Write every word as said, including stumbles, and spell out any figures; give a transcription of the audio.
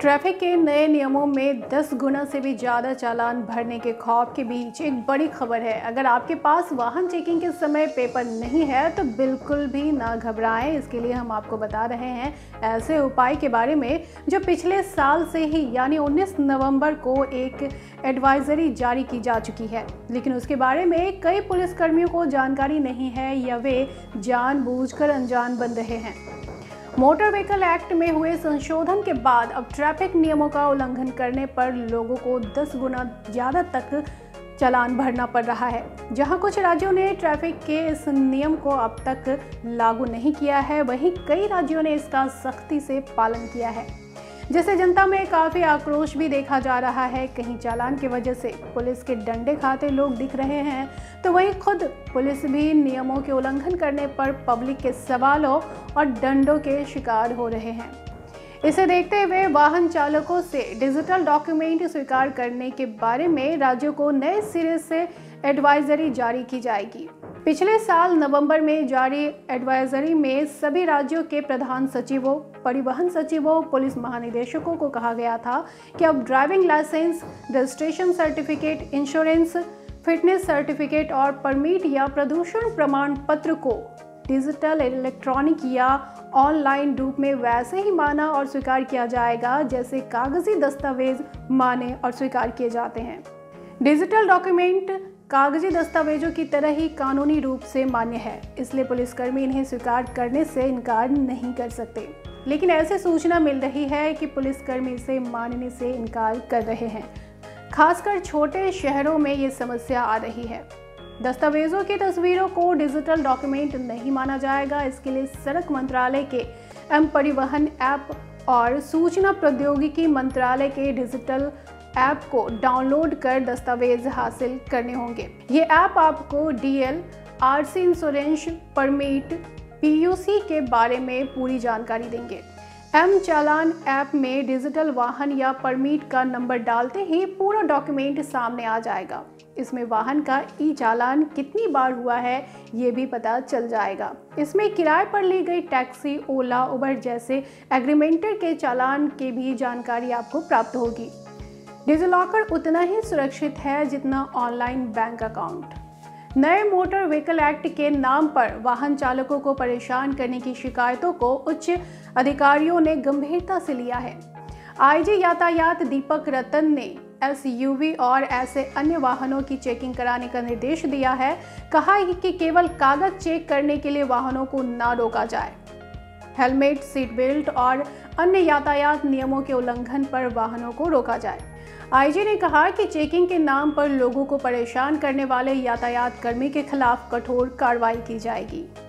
Traffic के नए नियमों में दस गुना से भी ज़्यादा चालान भरने के खौफ के बीच एक बड़ी खबर है। अगर आपके पास वाहन चेकिंग के समय पेपर नहीं है तो बिल्कुल भी ना घबराएं। इसके लिए हम आपको बता रहे हैं ऐसे उपाय के बारे में जो पिछले साल से ही यानी उन्नीस नवंबर को एक एडवाइजरी जारी की जा चुकी है, लेकिन उसके बारे में कई पुलिसकर्मियों को जानकारी नहीं है या वे जानबूझकर अनजान बन रहे हैं। मोटर व्हीकल एक्ट में हुए संशोधन के बाद अब ट्रैफिक नियमों का उल्लंघन करने पर लोगों को दस गुना ज़्यादा तक चालान भरना पड़ रहा है। जहां कुछ राज्यों ने ट्रैफिक के इस नियम को अब तक लागू नहीं किया है, वहीं कई राज्यों ने इसका सख्ती से पालन किया है, जिससे जनता में काफ़ी आक्रोश भी देखा जा रहा है। कहीं चालान की वजह से पुलिस के डंडे खाते लोग दिख रहे हैं, तो वहीं खुद पुलिस भी नियमों के उल्लंघन करने पर पब्लिक के सवालों और डंडों के शिकार हो रहे हैं। इसे देखते हुए वाहन चालकों से डिजिटल डॉक्यूमेंट स्वीकार करने के बारे में राज्यों को नए सिरे से एडवाइजरी जारी की जाएगी। पिछले साल नवंबर में जारी एडवाइजरी में सभी राज्यों के प्रधान सचिवों, परिवहन सचिवों, पुलिस महानिदेशकों को कहा गया था कि अब driving licence, registration certificate, insurance, fitness certificate और परमिट या प्रदूषण प्रमाण पत्र को डिजिटल, इलेक्ट्रॉनिक या ऑनलाइन रूप में वैसे ही माना और स्वीकार किया जाएगा जैसे कागजी दस्तावेज माने और स्वीकार किए जाते हैं। डिजिटल डॉक्यूमेंट कागजी दस्तावेजों की तरह ही कानूनी रूप से मान्य है, इसलिए पुलिसकर्मी इन्हें स्वीकार करने से इनकार नहीं कर सकते। लेकिन ऐसी सूचना मिल रही है कि पुलिसकर्मी इसे मानने से इनकार कर रहे हैं। खासकर छोटे शहरों में ये समस्या आ रही है। दस्तावेजों की तस्वीरों को डिजिटल डॉक्यूमेंट नहीं माना जाएगा। इसके लिए सड़क मंत्रालय के एम परिवहन ऐप और सूचना प्रौद्योगिकी मंत्रालय के डिजिटल ऐप को डाउनलोड कर दस्तावेज हासिल करने होंगे। ये ऐप आपको DL, RC insurance, permit, PUC के बारे में पूरी जानकारी देंगे। एम चालान ऐप में डिजिटल वाहन या परमिट का नंबर डालते ही पूरा डॉक्यूमेंट सामने आ जाएगा। इसमें वाहन का ई चालान कितनी बार हुआ है ये भी पता चल जाएगा। इसमें किराए पर ली गई टैक्सी, ओला, उबर जैसे एग्रीमेंटर के चालान की भी जानकारी आपको प्राप्त होगी। डिजिलॉकर उतना ही सुरक्षित है जितना ऑनलाइन बैंक अकाउंट। नए मोटर व्हीकल एक्ट के नाम पर वाहन चालकों को परेशान करने की शिकायतों को उच्च अधिकारियों ने गंभीरता से लिया है। आईजी यातायात दीपक रतन ने एसयूवी और ऐसे अन्य वाहनों की चेकिंग कराने का निर्देश दिया है। कहा है कि केवल कागज चेक करने के लिए वाहनों को ना रोका जाए। हेलमेट, सीट बेल्ट और अन्य यातायात नियमों के उल्लंघन पर वाहनों को रोका जाए। आईजी ने कहा कि चेकिंग के नाम पर लोगों को परेशान करने वाले यातायात कर्मी के खिलाफ कठोर कार्रवाई की जाएगी।